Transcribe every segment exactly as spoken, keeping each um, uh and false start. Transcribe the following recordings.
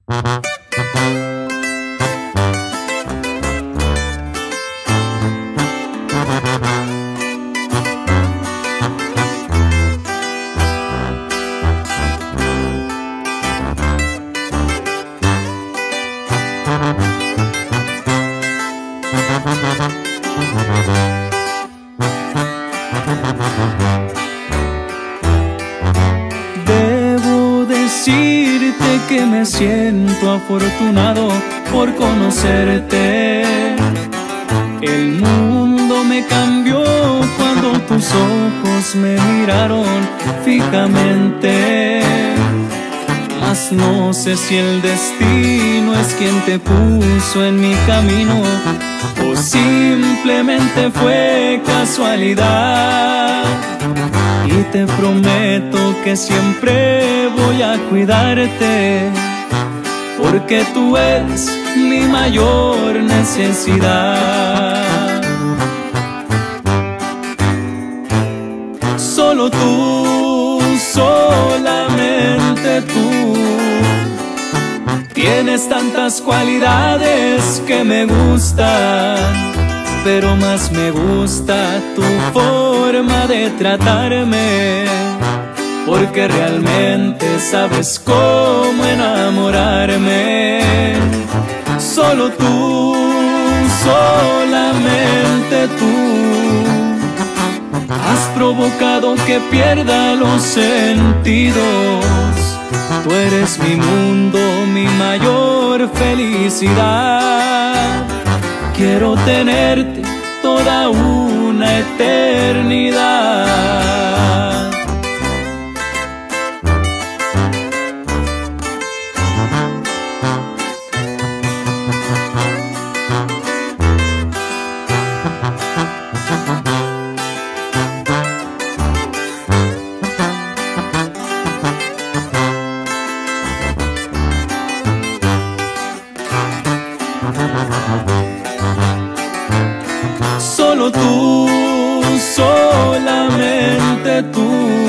Debo decirte que me siento afortunado por conocerte. El mundo me cambió cuando tus ojos me miraron fijamente. Mas no sé si el destino es quien te puso en mi camino o simplemente fue casualidad. Y te prometo que siempre voy a cuidarte, porque tú eres mi mayor necesidad. Solo tú, solamente tú, tienes tantas cualidades que me gustan, pero más me gusta tu forma de tratarme, porque realmente sabes cómo enamorarme. Solo tú, solamente tú, has provocado que pierda los sentidos. Tú eres mi mundo, mi mayor felicidad. Quiero tenerte toda una eternidad. Solo tú, solamente tú,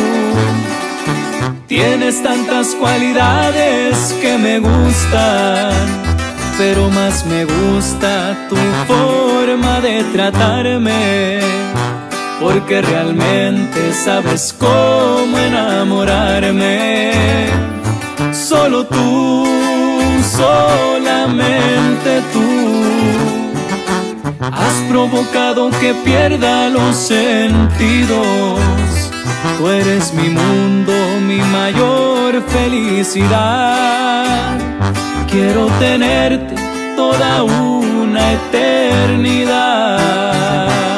tienes tantas cualidades que me gustan, pero más me gusta tu forma de tratarme, porque realmente sabes cómo enamorarme. Solo tú, solamente tú, has provocado que pierda los sentidos. Tú eres mi mundo, mi mayor felicidad. Quiero tenerte toda una eternidad.